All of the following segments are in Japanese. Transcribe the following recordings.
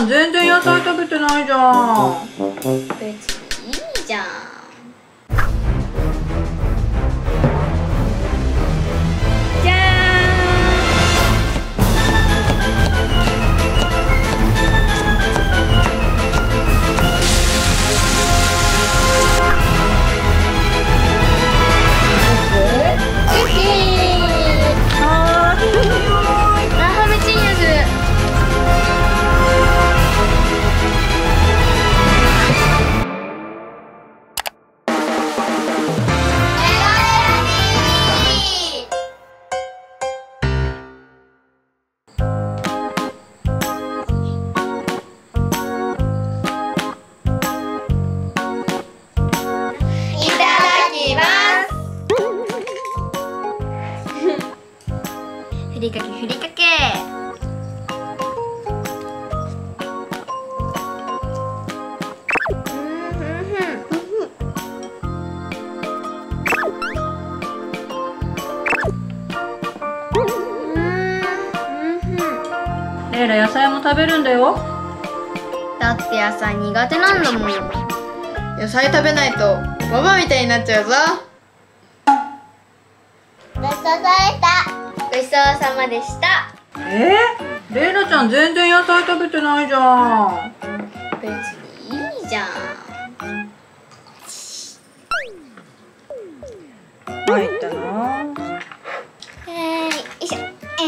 ん全然野菜食べてないじゃん。 別にいいじゃん。 じゃふりかけふりかけ。 レイラ野菜も食べるんだよ。 だって野菜苦手なんだもん。 野菜食べないとママみたいになっちゃうぞ。 ごちそうさまでした。 レイラちゃん全然野菜食べてないじゃん。 別にいいじゃん。 参ったな。 よいしょ。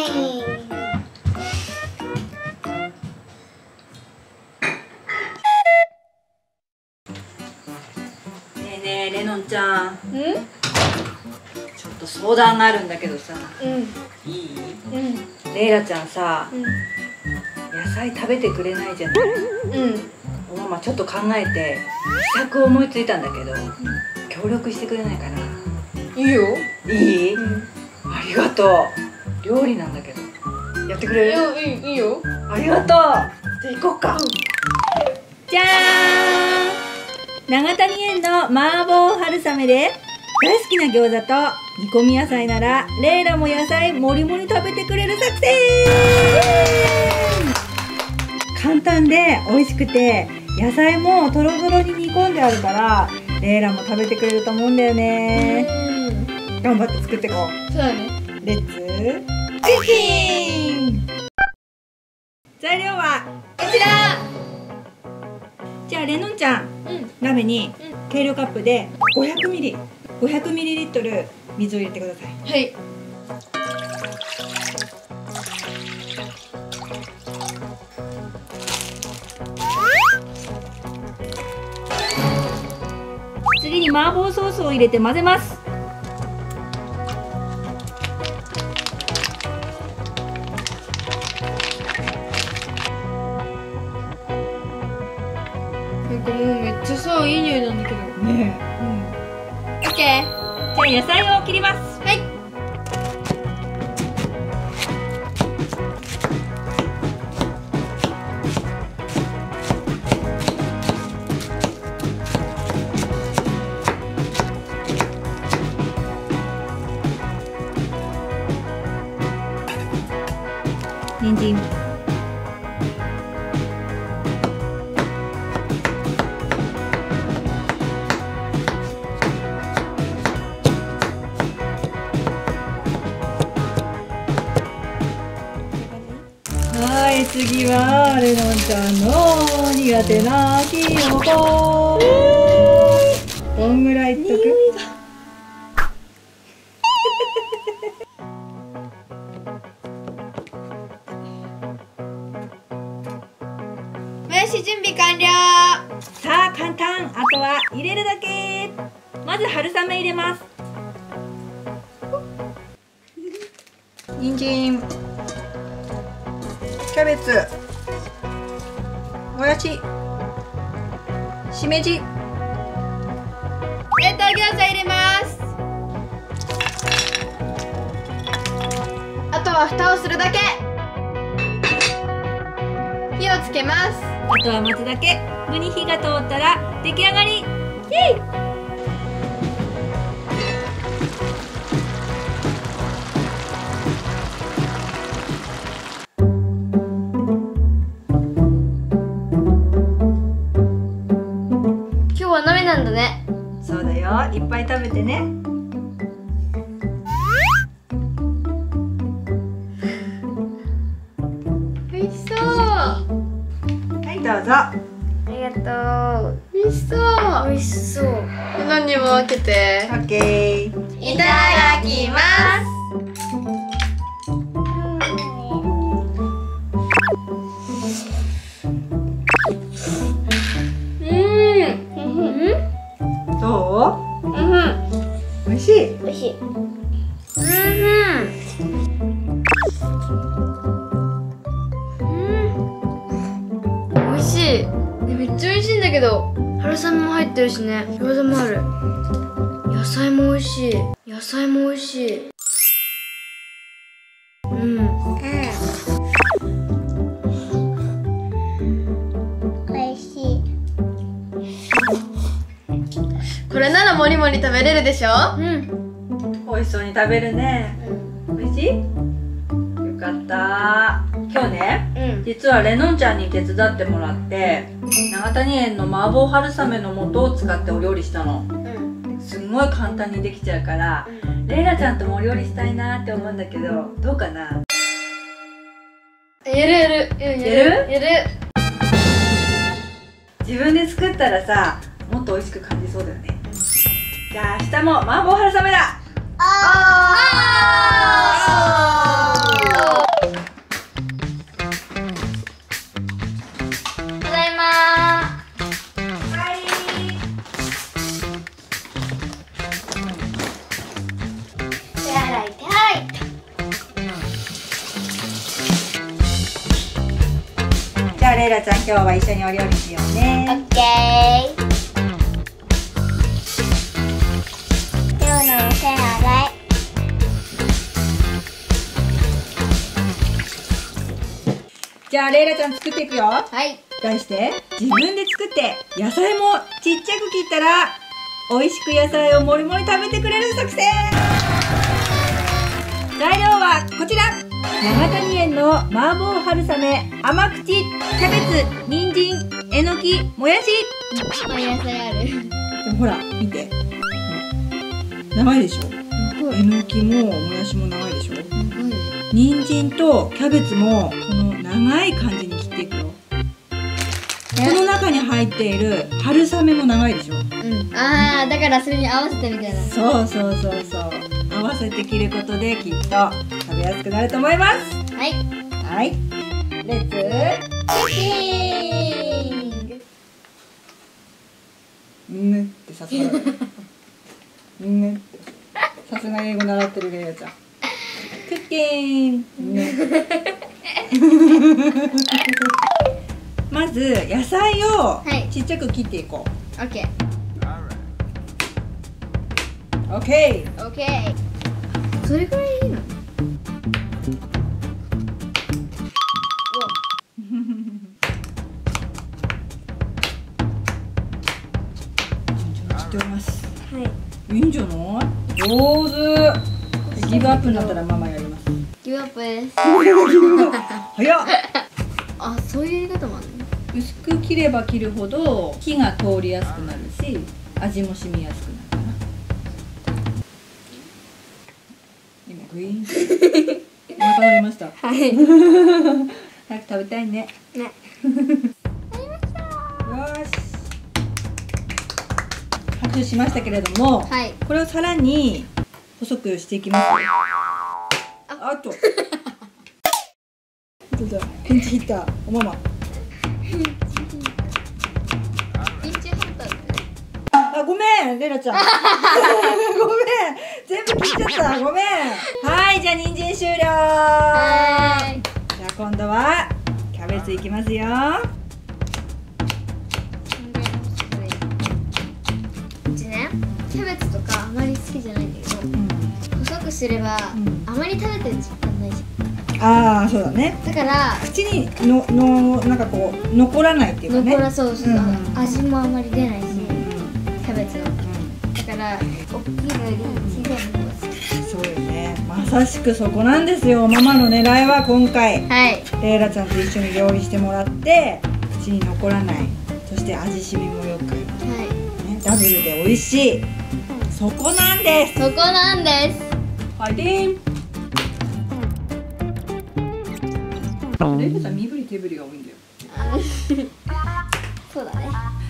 ねえねえレノンちゃん。ちょっと相談があるんだけどさ。いい？レイラちゃんさ、野菜食べてくれないじゃない。ママちょっと考えて秘策を思いついたんだけど、協力してくれないかな。 いいよ。 いい？ありがとう。料理なんだけどやってくれる？ いいよ。 ありがとう。じゃあ行こっか。じゃーん、長谷園の麻婆春雨で大好きな餃子と煮込み野菜ならレイラも野菜もりもり食べてくれる作戦。簡単で美味しくて野菜もとろとろに煮込んであるからレイラも食べてくれると思うんだよね。頑張って作っていこう。 そうだね。 レッツクッキング。材料はこちら。 じゃあレノンちゃん、鍋に計量カップで500ミリリットル水を入れてください。 はい。 次に麻婆ソースを入れて混ぜます。 なんかもうめっちゃさ、いい匂いなんだけど。 ねオッケー。 じゃあ野菜を切ります。 はい。 人参、はい、次はレノンちゃんの苦手なキノコ。どんぐらいいっとく？ もやし準備完了。 さあ簡単、あとは入れるだけ。まず春雨入れます。人参、キャベツ、もやし、しめじ、 冷凍餃子入れます。あとは蓋をするだけ。火をつけます。 あとは待つだけ。具に火が通ったら出来上がり。イエイ。 いっぱい食べてね。 美味しそう。 はい、どうぞ。 ありがとう。 美味しそう。 美味しそう。 何にも分けて。 オッケー。 いただきます。 どう？美味しい。 美味しい。 美味しい。めっちゃ美味しいんだけど、春雨も入ってるしね。餃子もある。野菜も美味しい。野菜も美味しい。 美味しい。 これならもりもり食べれるでしょ。 美味しそうに食べるね。美味しい？よかった。今日ね、実はレノンちゃんに手伝ってもらって長谷園の麻婆春雨の素を使ってお料理したの。すんごい簡単にできちゃうから、レイラちゃんともお料理したいなって思うんだけど、どうかな？ やる。 自分で作ったらさ、もっと美味しく感じそうだよね。じゃあ明日も麻婆春雨だ。 ただいまはい。 手洗い手洗い。 じゃあレイラちゃん、今日は一緒にお料理しようね。 オッケー。手を洗い。 じゃあレイラちゃん作っていくよ。 はい。 題して自分で作って野菜もちっちゃく切ったら美味しく野菜をもりもり食べてくれる作戦。材料はこちら。長谷園の麻婆春雨、甘口、キャベツ、人参、えのき、もやし。 お野菜ある。 でもほら見て、長いでしょ。えのきももやしも長いでしょ。人参とキャベツもこの長い感じに切っていくよ。この中に入っている春雨も長いでしょ。 ああ、だからそれに合わせてみたいな。 そう。合わせて切ることできっと食べやすくなると思います。 はい。 はい。レッツクッキング。 ってさすがだね。ってさすが英語習ってるレイヤちゃん。クッキンまず野菜をちっちゃく切っていこう。 オッケー。 オッケー。 オッケー。それぐらいいいの？ 切っております。 はい。 いいんじゃない？上手。ギブアップになったらママやります。 ギブアップです。 早っ。 あ、そういうやり方もあるの？ 薄く切れば切るほど火が通りやすくなるし、味も染みやすくなるかな。今グイーンってお腹鳴りました。 はい。 早く食べたいね。 ね。 よーし。発注しましたけれども、 はい。 これをさらに細くしていきます。あっと。どうだ。ピンチヒッターおママ。あ、ごめん、レイラちゃん。ごめん、全部切っちゃった。ごめん。はい、じゃあ人参終了。じゃあ今度はキャベツいきますよ。 うちね、キャベツとかあまり好きじゃないんだけど、細くすればあまり食べてる実感ないじゃん。 ああ、そうだね。 だから口になんかこう残らないっていうかね。 そう、味もあまり出ないし、キャベツの。だから大きいのより小さいのが好き。 そうよね。まさしくそこなんですよ。ママの狙いは今回、 はい。 レイラちゃんと一緒に料理してもらって口に残らない、そして味しみもよく、ね、ダブルで美味しい、 そこなんです。 そこなんです。 はい、でん。レイラちゃん身振り手振りが多いんだよ。 そうだね。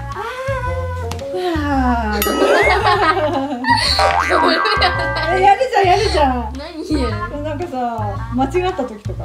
やるじゃんやるじゃん。 何言う？ なんかさ、間違った時とか。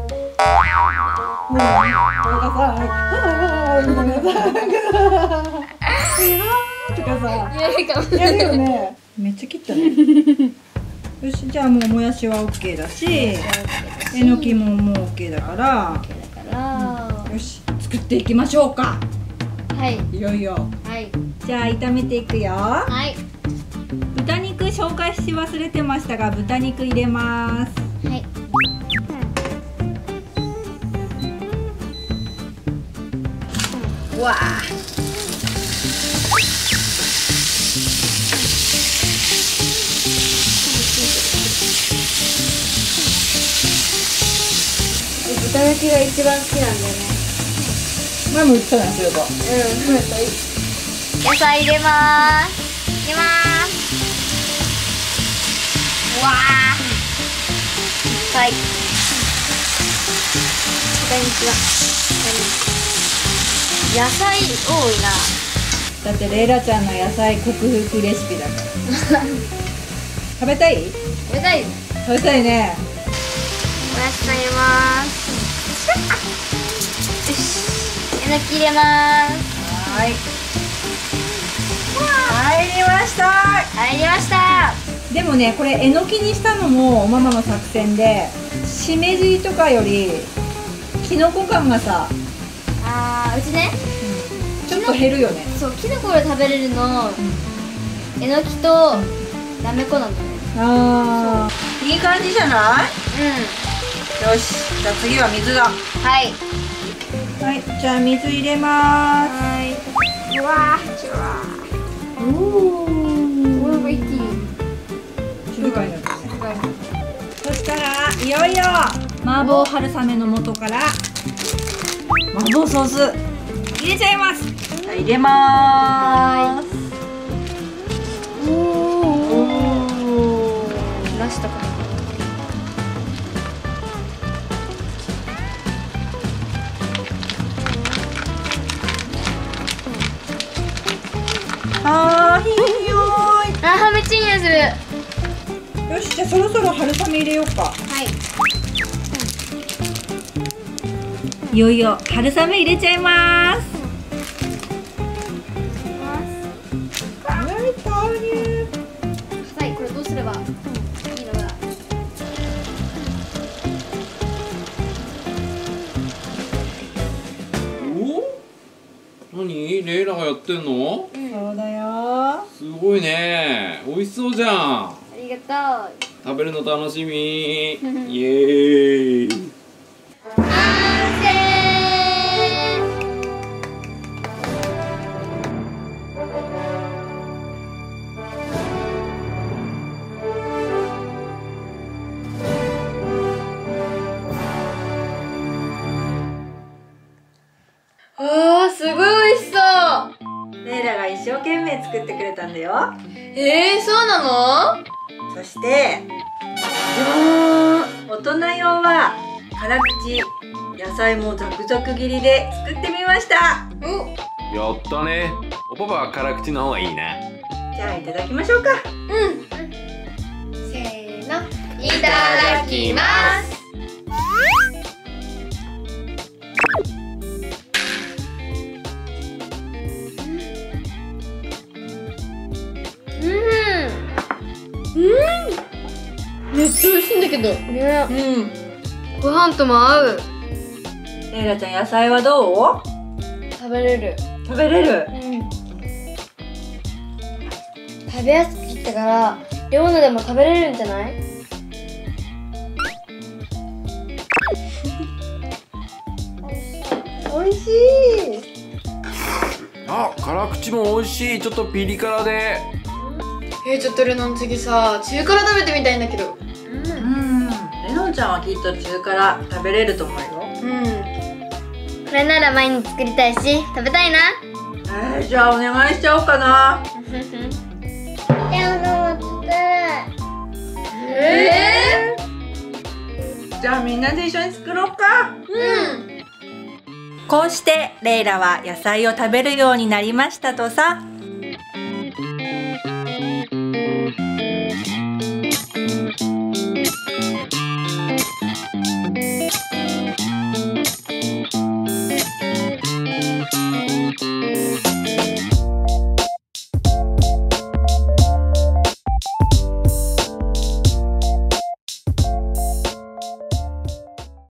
なんかさ、とかさ、 やるかも。 やるよね。めっちゃ切ったね。よし、じゃあもうもやしは OK だし、えのきももう OK だから、よし、作っていきましょうか。 はい。 いよいよ。 はい。 じゃあ炒めていくよ。 はい。 豚肉紹介し忘れてましたが、豚肉入れます。 はい。 わあ。 豚焼きが一番好きなんだよね。 前も言ってたな、それと。 野菜入れます。入れます。わあ。はい。こんにちは。野菜多いな。 だってレイラちゃんの野菜克服レシピだから。食べたい？ 食べたい。 食べたいね。 おやつ入れます。よし。えのき入れます。 はい。入りました。 入りました。 でもね、これえのきにしたのもママの作戦で、しめじとかよりきのこ感がさ、 うちね、 ちょっと減るよね。 そう、きのこで食べれるの、えのきとなめこなんだね。 ああ、いい感じじゃない？よし、じゃあ次は水だ。 はい。 はい、じゃあ水入れます。 はい。うわー、 おお。 おいしい。 静かになってね。そしたらいよいよ麻婆春雨の素から麻婆ソース入れちゃいます。じゃあ入れます。おお。 出したかな。 あー、いい匂い。 めっちゃいい匂いする。 よし、じゃあそろそろ春雨入れようか。 はい。 いよいよ春雨入れちゃいます。はい、豆乳。 はい、これどうすればいいのか。 お？何？レイラがやってんの？ そうだよ。 すごいね。美味しそうじゃん。 ありがとう。 食べるの楽しみ。イエーイ。 完成。 すごい美味しそう。 レイラが一生懸命作ってくれたんだよ。 そうなの？ そしてじゃーん、大人用は辛口野菜もザクザク切りで作ってみました。 やったね。おパパは辛口の方がいいね。 じゃあいただきましょうか。 せーの、いただきます。めっちゃ美味しいんだけど。ね。ご飯とも合う。 レイラちゃん野菜はどう？ 食べれる。 食べれる。 食べやすく切ったからレオナでも食べれるんじゃない？ 美味しい。 あ、辛口も美味しい。ちょっとピリ辛で。 ちょっとレノン次さ、中辛食べてみたいんだけど。 レノンちゃんはきっと中辛食べれると思うよ。 これなら毎日作りたいし食べたいな。 じゃあお願いしちゃおうかな。 レオナゃあみんなで一緒に作ろうか。 うん。 こうしてレイラは野菜を食べるようになりましたとさ。